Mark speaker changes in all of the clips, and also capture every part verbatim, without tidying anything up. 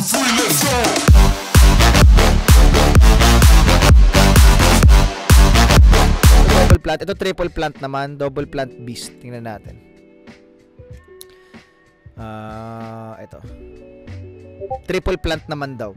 Speaker 1: three, let's go.
Speaker 2: Double plant. Ito triple plant naman. Double plant beast. Tingnan natin. Ah, uh, ito. Triple plant naman daw.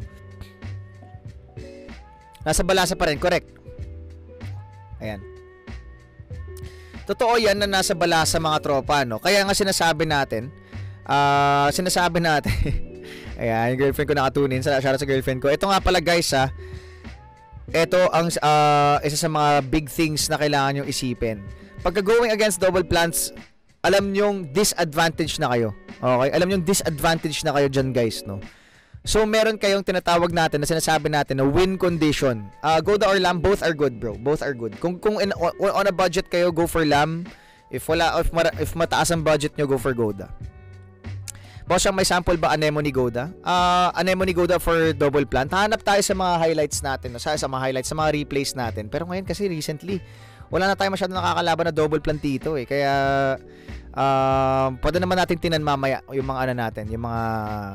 Speaker 2: Nasa balasa pa rin, correct. Ayan. Totoo yan na nasa balasa mga tropa, no? Kaya nga sinasabi natin, ah, uh, sinasabi natin, ayan, yung girlfriend ko nakatunin, shoutout sa girlfriend ko. Ito nga pala guys, ha. Ito ang uh, isa sa mga big things na kailangan nyo isipin. Pagka going against double plants, alam nyong disadvantage na kayo. Okay? Alam nyong disadvantage na kayo dyan guys, no? So, meron kayong tinatawag natin na sinasabi natin na win condition. Uh, Goda or Lam, both are good, bro. Both are good. Kung, kung in, on a budget kayo, go for Lam. If wala, if, mara, if mataas ang budget nyo, go for Goda. Boss, may sample ba anemone Goda? Uh, anemone Goda for double plant. Hanap tayo sa mga highlights natin. No? Sa, sa mga highlights, sa mga replays natin. Pero ngayon kasi recently, wala na tayo masyado nakakalaban na double plant dito eh. Kaya, uh, pwede naman natin tinan mamaya yung mga ano natin, yung mga...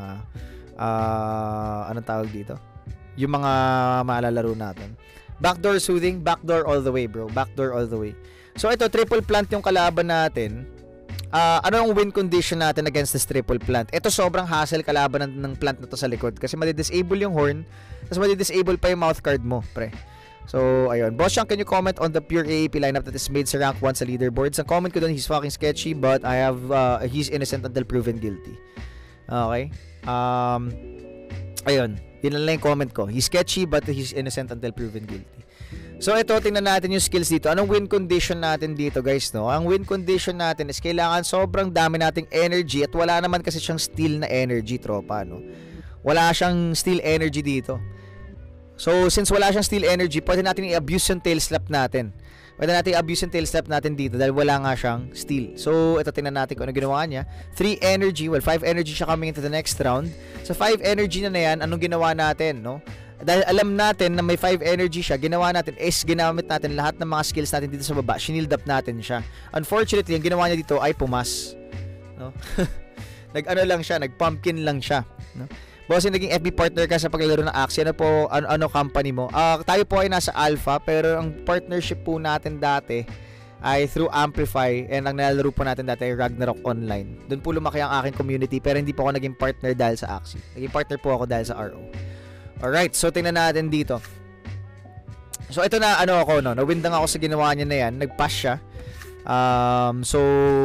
Speaker 2: Uh, anong tawag dito? Yung mga maalalaro natin. Backdoor soothing, backdoor all the way, bro. Backdoor all the way. So ito, triple plant yung kalaban natin. Uh, ano ang win condition natin against this triple plant? Ito sobrang hassle kalaban ng, ng plant na to sa likod. Kasi madi-disable yung horn, tapos madi-disable pa yung mouth card mo, pre. So, ayun. Boss Shank, can you comment on the pure A A P lineup that is made sa rank one sa leaderboards? Ang comment ko doon, he's fucking sketchy, but I have, uh, he's innocent until proven guilty. Okay? Um, ayun, yun lang yung comment ko. He's sketchy but he's innocent until proven guilty. So ito, tingnan natin yung skills dito. Anong win condition natin dito guys, no? Ang win condition natin is kailangan sobrang dami nating energy at wala naman kasi siyang steal na energy, tropa, no? Wala siyang steal energy dito. So since wala siyang steal energy, pwede natin i-abuse yung tail slap natin. Pwede natin i-abuse yung tail slap natin dito dahil wala nga siyang steal. So ito, tingnan natin kung ano ginawa niya. three energy, well five energy siya coming into the next round. So five energy na na yan, anong ginawa natin, no? Dahil alam natin na may five energy siya, ginawa natin is ginamit natin lahat ng mga skills natin dito sa baba. Shinield up natin siya. Unfortunately, yung ginawa niya dito ay pumas, no? Nag-ano lang siya, nag-pumpkin lang siya, no? Boss, yung naging F B partner ka sa paglalaro ng Axie, ano po, ano, ano company mo? Uh, tayo po ay nasa Alpha, pero ang partnership po natin dati ay through Amplify, and ang nalalaro po natin dati ay Ragnarok Online. Doon po lumaki ang aking community, pero hindi po ako naging partner dahil sa Axie. Naging partner po ako dahil sa R O. Alright, so tingnan natin dito. So ito na, ano ako, no? Nawindang ako sa ginawa niya na yan. Nag-pass siya. Um, so...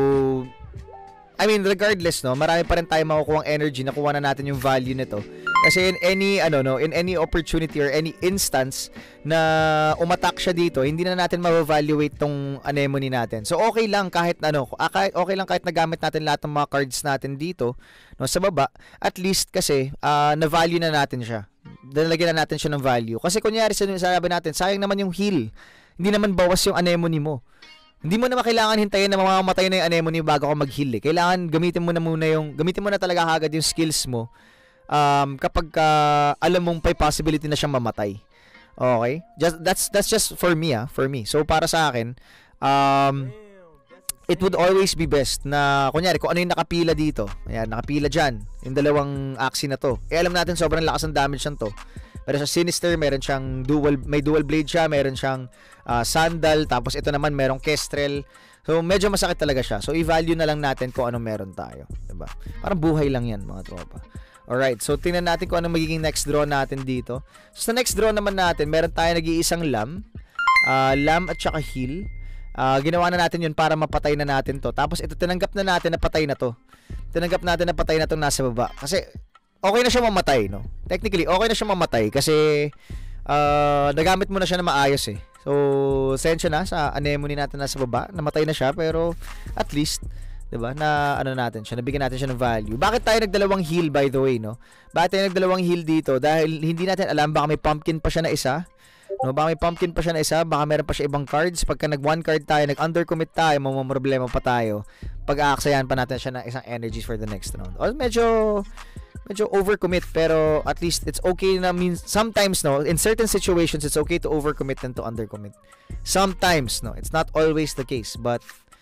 Speaker 2: I mean, regardless, no, marami pa rin tayo makukuha ang energy, nakuha na natin yung value nito. Kasi in any, ano, no, in any opportunity or any instance na umattack siya dito, hindi na natin ma-evaluate tong anemone natin. So, okay lang kahit, ano, okay lang kahit nagamit natin lahat ng mga cards natin dito, no, sa baba, at least kasi, uh, na-value na natin siya. Dalagyan na natin siya ng value. Kasi kunyari, sabi natin, sayang naman yung heal. Hindi naman bawas yung anemone mo. Hindi mo na kailangan hintayin na mamamatay na yung anemone bago ka mag-heal eh. Kailangan gamitin mo na muna yung, gamitin mo na talaga agad yung skills mo um, kapag uh, alam mong may possibility na siyang mamatay. Okay? Just, that's, that's just for me ah, for me. So para sa akin, um, it would always be best na, kunyari, kung ano yung nakapila dito. Ayan, nakapila dyan. Yung dalawang Axie na to. Eh alam natin sobrang lakas ng damage yan to. Pero sa Sinister, meron siyang dual, may dual blade siya, meron siyang uh, sandal, tapos ito naman merong kestrel. So medyo masakit talaga siya. So i-value na lang natin kung anong meron tayo, diba? Parang buhay lang yan, mga tropa. Alright, so tingnan natin kung anong magiging next draw natin dito. So sa next draw naman natin, meron tayo nag-iisang lam, uh, lam at saka heal. Uh, ginawa na natin yun para mapatay na natin to. Tapos ito, tinanggap na natin na patay na to. Tinanggap natin na patay na to nasa baba. Kasi okay na siya mamatay, no? Technically, okay na siya mamatay kasi uh, nagamit mo na siya na maayos eh. So, sensya na sa anemone natin nasa baba. Namatay na siya, pero at least, diba, na ano natin siya, nabigyan natin siya ng value. Bakit tayo nagdalawang heal, by the way, no? Bakit tayo nagdalawang heal dito? Dahil hindi natin alam, baka may pumpkin pa siya na isa. No, baka may pumpkin pa siya na isa, baka meron pa siya ibang cards. Pagka nag one card tayo, nag undercommit tayo, mamamroblema pa tayo. Pag-aaksayan pa natin siya ng isang energies for the next round. O medyo medyo overcommit, pero at least it's okay na, means sometimes, no, in certain situations it's okay to overcommit and to undercommit. Sometimes, no, it's not always the case, but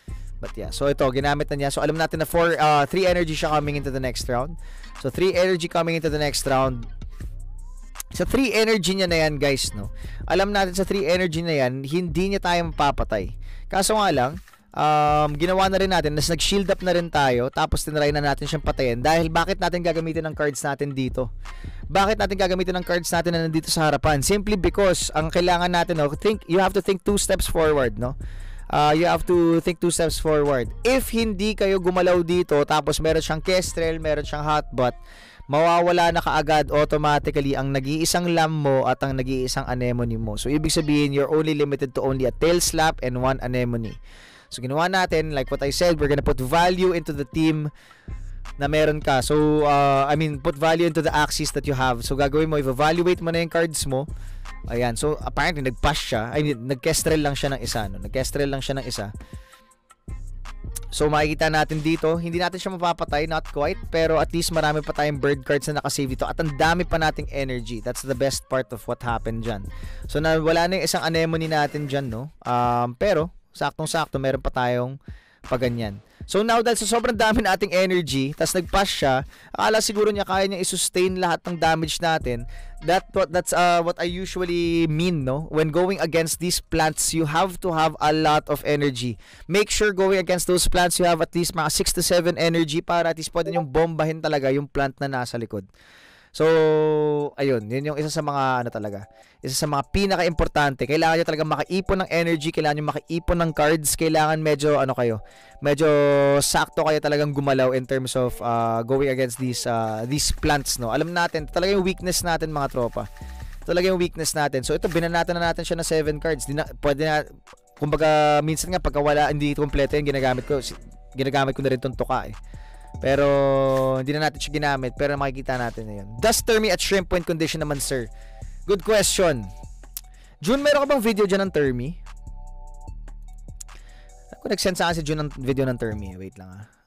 Speaker 2: But yeah, so ito, ginamit na niya. So alam natin na four, uh, three energy siya coming into the next round. So three energy coming into the next round. Sa three energy niya na yan, guys, no? Alam natin sa three energy na yan, hindi niya tayo mapapatay. Kaso nga lang, um, ginawa na rin natin, nas nag-shield up na rin tayo, tapos tinry na natin siyang patayin. Dahil bakit natin gagamitin ang cards natin dito? Bakit natin gagamitin ang cards natin na nandito sa harapan? Simply because ang kailangan natin, no, think, you have to think two steps forward, no? Uh, you have to think two steps forward. If hindi kayo gumalaw dito, tapos meron siyang Kestrel, meron siyang Hotbot, mawawala na kaagad automatically ang nag-iisang lam mo at ang nag-iisang anemone mo. So, ibig sabihin, you're only limited to only a tail slap and one anemone. So, ginawa natin, like what I said, we're gonna put value into the team na meron ka. So, uh, I mean, put value into the axis that you have. So, gagawin mo, evaluate mo na yung cards mo. Ayan, so apparently nag-pass siya. I mean, nag-kestrel lang siya ng isa, no? Nag-kestrel lang siya ng isa. So makikita natin dito, hindi natin siya mapapatay, not quite, pero at least marami pa tayong bird cards na nakasave dito at ang dami pa nating energy. That's the best part of what happened dyan. So na wala na yung isang anemone natin dyan, no? Um, pero saktong-sakto meron pa tayong paganyan. So now dahil sa sobrang dami nating energy, tas nag-pass siya, akala siguro niya kaya niya i-sustain lahat ng damage natin. That what that's uh what I usually mean, no? When going against these plants, you have to have a lot of energy. Make sure going against those plants you have at least mga six to seven energy para at least pwede yung bombahin talaga yung plant na nasa likod. So, ayun, yun yung isa sa mga ano talaga. Isa sa mga pinaka-importante. Kailangan nyo talaga makaipon ng energy, kailangan nyo makaipon ng cards, kailangan medyo ano kayo, medyo sakto kayo talagang gumalaw in terms of uh, going against these uh, these plants, no. Alam natin, talaga yung weakness natin, mga tropa. Talaga yung weakness natin. So, ito binanatan na natin siya na seven cards. Di na, pwede na, kumbaga minsan nga pagka wala, hindi kompleto yung ginagamit ko, ginagamit ko na rin tong tuka eh. Pero hindi na natin siya ginamit, pero makikita natin na yun. Does Termi at shrimp point condition naman, sir? Good question. June, meron ka bang video dyan ng Termi? Ako nag-send sa akin si June ng video ng Termi. Wait lang ah.